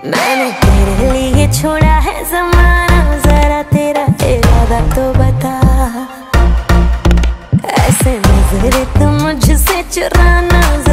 मैंने तेरे लिए छोड़ा है ज़माना, जरा तेरा इरादा तो बता। ऐसे नजरे तुम मुझसे चुराना।